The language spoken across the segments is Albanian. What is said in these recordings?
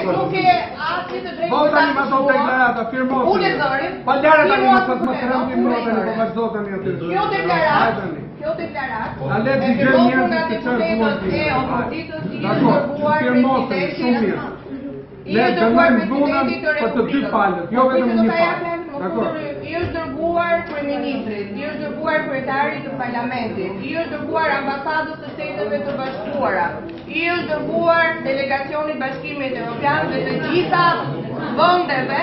nuk e asnjë të drejtë. Po tani ma do deklarata, firmo. Ule zërin. Pa lere tani ma sot më kërëm ti më tani, po vazhdo tani aty. Kjo deklarat. A le të gjë njerëzit të çfarë duan ti. Dakor, firmosën shumë mirë. Ne dëmojmë dhunën për të dy palët, jo vetëm një palë. Dakor. I është dërguar kryeministrit, i është dërguar kryetarit të parlamentit, i është dërguar ambasadës së Shteteve të Bashkuara, i është dërguar delegacioni Bashkimit Evropian dhe të gjitha vendeve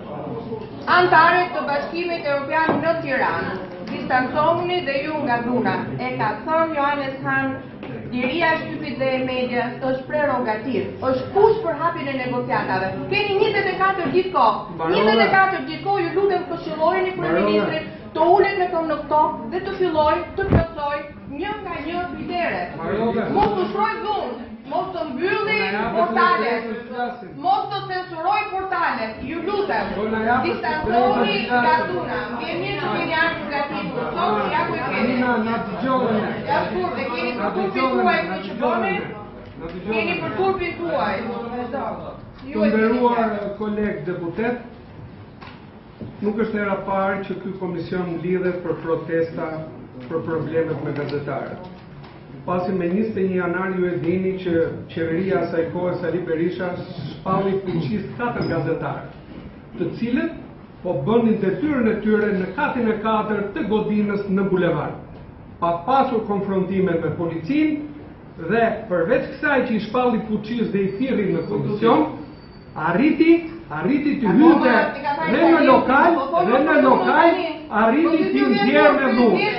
anëtare të Bashkimit Evropian në Tiranë. Distancohuni dhe ju nga dhuna. E ka thënë Johannes Hahn, liria e shtypit dhe e medias është prerogativ, është kush për hapjen e negociatave. Keni 24 ditë kohë. 24 ditë kohë, ju lutem këshillojeni kryeministrin të ulet me këmbë në tokë dhe të fillojë të plotësoj një nga një kritere. Mos të shtroj dhunë, mos të mbylli portalet, mos të censuroj portalet, ju lutem. Distancohuni nga dhuna. Kemi në keni ardhur gatitur. Sot ja ku e keni. Ja shkurte, keni për turpin tuaj të që bëni? Keni për turpin tuaj. Të nderuar kolegë deputet, nuk është hera parë që ky komision lidhet për protesta për problemet me gazetarët. Pasi me 21 janar ju e dini që qeveria asaj kohe Sali Berisha shpalli fuqisht 4 gazetarë, të cilët po bënin detyrën e tyre në katin e 4 të godinës në bulevard, pa pasur konfrontime me policin dhe përveç kësaj që i shpalli fuqisht dhe i thirri në komision, arriti të hynte dhe në lokal, arriti të nxjerrë me dhunë.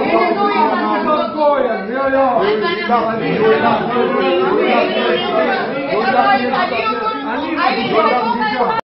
Dhe